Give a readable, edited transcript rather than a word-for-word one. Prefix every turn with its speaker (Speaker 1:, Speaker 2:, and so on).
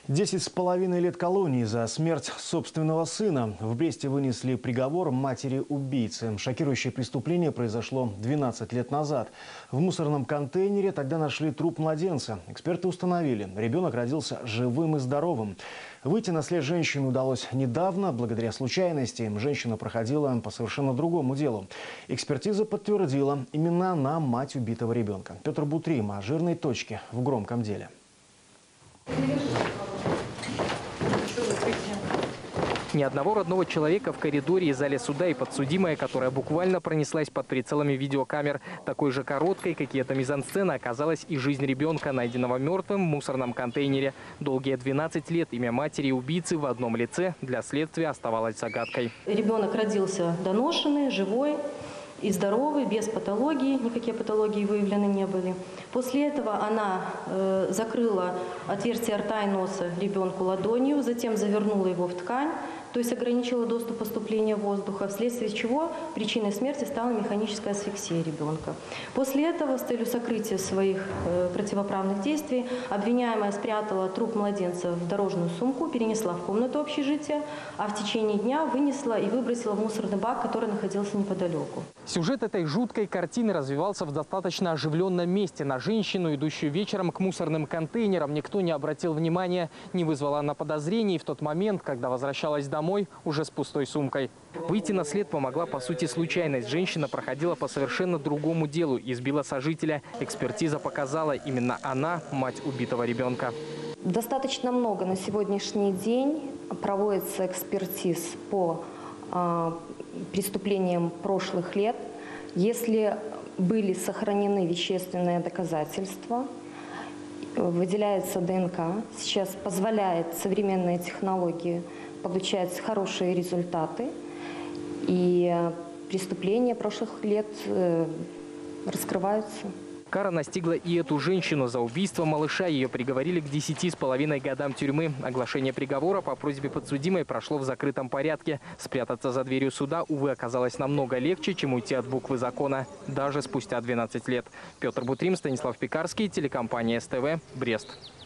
Speaker 1: 10,5 лет колонии за смерть собственного сына. В Бресте вынесли приговор матери убийцы. Шокирующее преступление произошло 12 лет назад. В мусорном контейнере тогда нашли труп младенца. Эксперты установили, ребенок родился живым и здоровым. Выйти на след женщины удалось недавно, благодаря случайности. Женщина проходила по совершенно другому делу. Экспертиза подтвердила, именно она мать убитого ребенка. Петр Бутрим о жирной точке в громком деле.
Speaker 2: Ни одного родного человека в коридоре и зале суда и подсудимая, которая буквально пронеслась под прицелами видеокамер. Такой же короткой, как и эта мизансцена, оказалась и жизнь ребенка, найденного мертвым в мусорном контейнере. Долгие 12 лет имя матери и убийцы в одном лице для следствия оставалось загадкой.
Speaker 3: Ребенок родился доношенный, живой и здоровый, без патологии, никакие патологии выявлены не были. После этого она закрыла отверстие рта и носа ребенку ладонью, затем завернула его в ткань, то есть ограничила доступ поступления воздуха, вследствие чего причиной смерти стала механическая асфиксия ребенка. После этого, с целью сокрытия своих противоправных действий, обвиняемая спрятала труп младенца в дорожную сумку, перенесла в комнату общежития, а в течение дня вынесла и выбросила в мусорный бак, который находился неподалеку.
Speaker 2: Сюжет этой жуткой картины развивался в достаточно оживленном месте. На женщину, идущую вечером к мусорным контейнерам, никто не обратил внимания, не вызвала она подозрений в тот момент, когда возвращалась домой уже с пустой сумкой. Выйти на след помогла, по сути, случайность. Женщина проходила по совершенно другому делу и сбила сожителя. Экспертиза показала, именно она мать убитого ребенка.
Speaker 4: Достаточно много на сегодняшний день проводится экспертиз по преступлениям прошлых лет. Если были сохранены вещественные доказательства, выделяется ДНК. Сейчас позволяет современные технологии получать хорошие результаты. И преступления прошлых лет раскрываются.
Speaker 2: Кара настигла и эту женщину. За убийство малыша ее приговорили к 10,5 годам тюрьмы. Оглашение приговора по просьбе подсудимой прошло в закрытом порядке. Спрятаться за дверью суда, увы, оказалось намного легче, чем уйти от буквы закона, даже спустя 12 лет. Петр Бутрим, Станислав Пекарский, телекомпания СТВ, Брест.